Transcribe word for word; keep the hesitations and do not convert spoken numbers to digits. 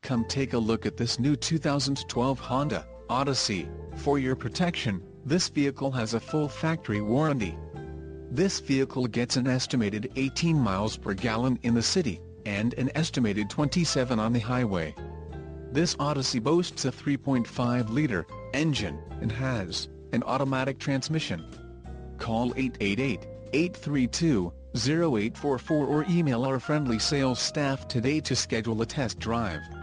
Come take a look at this new two thousand twelve Honda Odyssey. For your protection, this vehicle has a full factory warranty. This vehicle gets an estimated eighteen miles per gallon in the city, and an estimated twenty-seven on the highway. This Odyssey boasts a three point five liter engine, and has an automatic transmission. Call eight eight eight, eight three two, zero eight four four or email our friendly sales staff today to schedule a test drive.